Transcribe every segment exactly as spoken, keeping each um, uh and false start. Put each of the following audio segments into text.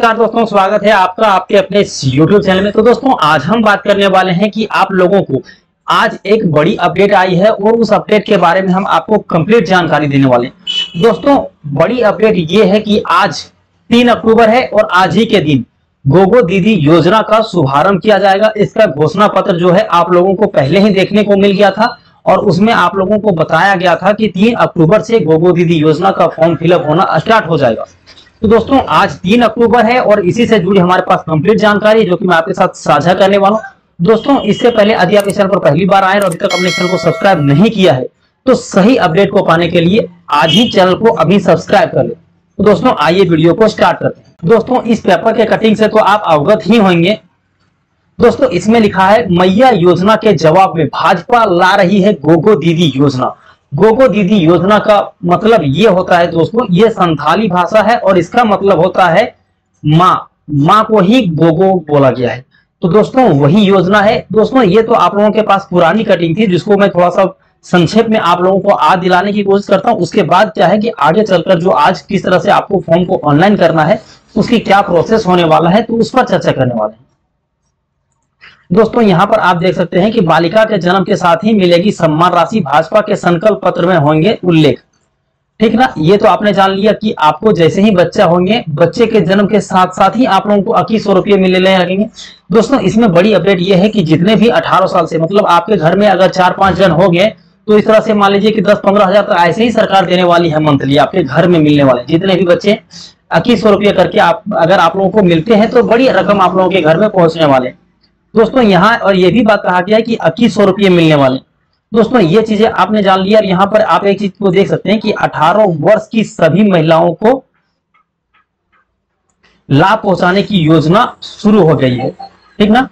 नमस्कार दोस्तों, स्वागत है आपका आपके अपने यूट्यूब चैनल में। तो दोस्तों आज हम बात करने वाले हैं कि आप लोगों को आज एक बड़ी अपडेट आई है और उस अपडेट के बारे में हम आपको कंप्लीट जानकारी देने वाले हैं। दोस्तों बड़ी अपडेट ये है कि आज तीन अक्टूबर है और आज ही के दिन गोगो दीदी योजना का शुभारंभ किया जाएगा। इसका घोषणा पत्र जो है आप लोगों को पहले ही देखने को मिल गया था और उसमें आप लोगों को बताया गया था कि तीन अक्टूबर से गोगो दीदी योजना का फॉर्म फिलअप होना स्टार्ट हो जाएगा। तो दोस्तों आज तीन अक्टूबर है और इसी से जुड़ी हमारे पास कंप्लीट जानकारी है जो कि मैं आपके साथ साझा करने वाला हूं। दोस्तों इससे पहले यदि आप इस चैनल पर पहली बार आए और अभी तक अपने चैनल को सब्सक्राइब नहीं किया है तो सही अपडेट को पाने के लिए आज ही चैनल को अभी सब्सक्राइब कर ले। तो दोस्तों आइए वीडियो को स्टार्ट करते हैं। दोस्तों इस पेपर के कटिंग से तो आप अवगत ही होंगे। दोस्तों इसमें लिखा है मैया योजना के जवाब में भाजपा ला रही है गोगो दीदी योजना। गोगो दीदी योजना का मतलब ये होता है दोस्तों, ये संथाली भाषा है और इसका मतलब होता है माँ। माँ को ही गोगो बोला गया है। तो दोस्तों वही योजना है। दोस्तों ये तो आप लोगों के पास पुरानी कटिंग थी जिसको मैं थोड़ा सा संक्षेप में आप लोगों को आज दिलाने की कोशिश करता हूँ। उसके बाद क्या है कि आगे चलकर जो आज किस तरह से आपको फॉर्म को ऑनलाइन करना है उसकी क्या प्रोसेस होने वाला है तो उस पर चर्चा करने वाले हैं। दोस्तों यहाँ पर आप देख सकते हैं कि बालिका के जन्म के साथ ही मिलेगी सम्मान राशि, भाजपा के संकल्प पत्र में होंगे उल्लेख। ठीक ना, ये तो आपने जान लिया कि आपको जैसे ही बच्चा होंगे बच्चे के जन्म के साथ साथ ही आप लोगों को इक्कीस सौ रुपये मिलने लगेंगे। दोस्तों इसमें बड़ी अपडेट ये है कि जितने भी अठारह साल से मतलब आपके घर में अगर चार पांच जन हो गए तो इस तरह से मान लीजिए कि दस पंद्रह हजार तो ऐसे ही सरकार देने वाली है मंथली आपके घर में मिलने वाले जितने भी बच्चे इक्कीस सौ रुपये करके आप अगर आप लोगों को मिलते हैं तो बड़ी रकम आप लोगों के घर में पहुंचने वाले। दोस्तों यहाँ और ये भी बात कहा गया है कि इक्कीस सौ रुपये मिलने वाले। दोस्तों ये चीजें आपने जान लिया और यहाँ पर आप एक चीज को देख सकते हैं कि अठारह वर्ष की सभी महिलाओं को लाभ पहुंचाने की योजना शुरू हो गई है। ठीक ना,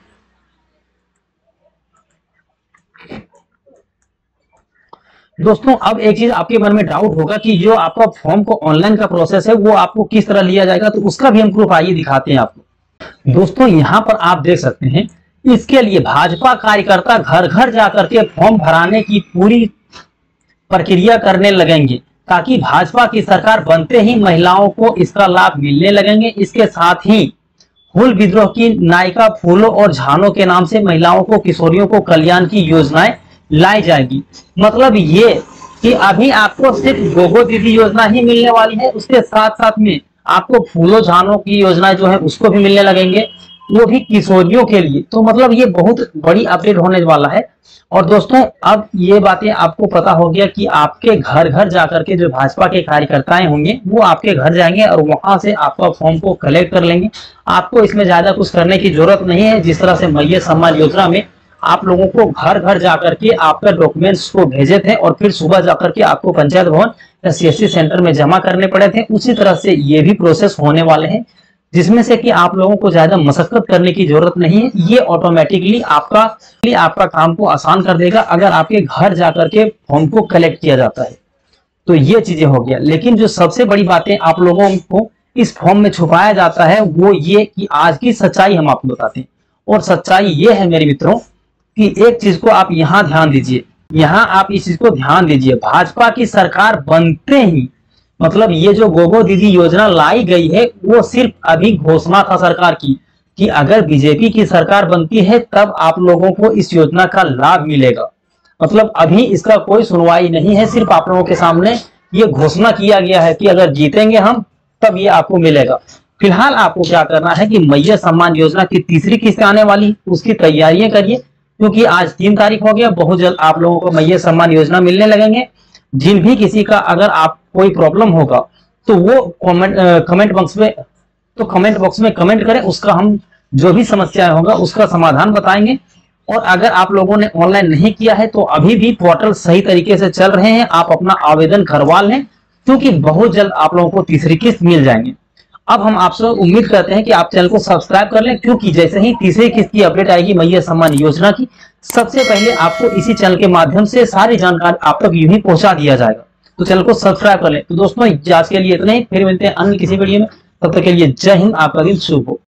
दोस्तों अब एक चीज आपके मन में डाउट होगा कि जो आपका फॉर्म को ऑनलाइन का प्रोसेस है वो आपको किस तरह लिया जाएगा, तो उसका भी हम प्रूफ आइए दिखाते हैं आपको। दोस्तों यहाँ पर आप देख सकते हैं इसके लिए भाजपा कार्यकर्ता घर घर जाकर के फॉर्म भराने की पूरी प्रक्रिया करने लगेंगे ताकि भाजपा की सरकार बनते ही महिलाओं को इसका लाभ मिलने लगेंगे। इसके साथ ही हुल विद्रोह की नायिका फूलों और झानों के नाम से महिलाओं को किशोरियों को कल्याण की योजनाएं लाई जाएगी। मतलब ये कि अभी आपको सिर्फ गोगो दीदी योजना ही मिलने वाली है, उसके साथ साथ में आपको फूलों झानों की योजना जो है उसको भी मिलने लगेंगे, वो भी किशोरियों के लिए। तो मतलब ये बहुत बड़ी अपडेट होने वाला है। और दोस्तों अब ये बातें आपको पता हो गया कि आपके घर घर जाकर के जो भाजपा के कार्यकर्ताएं होंगे वो आपके घर जाएंगे और वहां से आपका फॉर्म को कलेक्ट कर लेंगे। आपको इसमें ज्यादा कुछ करने की जरूरत नहीं है। जिस तरह से मैया सम्मान योजना में आप लोगों को घर घर जाकर के आपके डॉक्यूमेंट्स को भेजे थे और फिर सुबह जाकर के आपको पंचायत भवन या सीएससी सेंटर में जमा करने पड़े थे, उसी तरह से ये भी प्रोसेस होने वाले हैं जिसमें से कि आप लोगों को ज्यादा मशक्कत करने की जरूरत नहीं है। ये ऑटोमेटिकली आपका आपका काम को आसान कर देगा अगर आपके घर जाकर के फॉर्म को कलेक्ट किया जाता है। तो ये चीजें हो गया। लेकिन जो सबसे बड़ी बातें आप लोगों को इस फॉर्म में छुपाया जाता है वो ये कि आज की सच्चाई हम आपको बताते हैं। और सच्चाई ये है मेरे मित्रों कि एक चीज को आप यहाँ ध्यान दीजिए, यहाँ आप इस चीज को ध्यान दीजिए। भाजपा की सरकार बनते ही मतलब ये जो गोगो दीदी योजना लाई गई है वो सिर्फ अभी घोषणा था सरकार की कि अगर बीजेपी की सरकार बनती है तब आप लोगों को इस योजना का लाभ मिलेगा। मतलब अभी इसका कोई सुनवाई नहीं है, सिर्फ आप लोगों के सामने ये घोषणा किया गया है कि अगर जीतेंगे हम तब ये आपको मिलेगा। फिलहाल आपको क्या करना है कि मैया सम्मान योजना की तीसरी किस्त आने वाली, उसकी तैयारियां करिए क्योंकि आज तीन तारीख हो गया। बहुत जल्द आप लोगों को मैया सम्मान योजना मिलने लगेंगे। जिन भी किसी का अगर आप कोई प्रॉब्लम होगा तो वो कमेंट कमेंट बॉक्स में तो कमेंट बॉक्स में कमेंट करें, उसका हम जो भी समस्याएं होगा उसका समाधान बताएंगे। और अगर आप लोगों ने ऑनलाइन नहीं किया है तो अभी भी पोर्टल सही तरीके से चल रहे हैं, आप अपना आवेदन करवा लें क्योंकि बहुत जल्द आप लोगों को तीसरी किस्त मिल जाएंगे। अब हम आपसे उम्मीद करते हैं कि आप चैनल को सब्सक्राइब कर लें क्योंकि जैसे ही तीसरी किस्त की अपडेट आएगी मैया सम्मान योजना की, सबसे पहले आपको इसी चैनल के माध्यम से सारी जानकारी आप तक यूं ही पहुंचा दिया जाएगा। तो चैनल को सब्सक्राइब कर लें। तो दोस्तों आज के लिए इतना ही, फिर मिलते हैं अन्य किसी वीडियो में। तब तक के लिए जय हिंद, आपका दिन शुभ हो।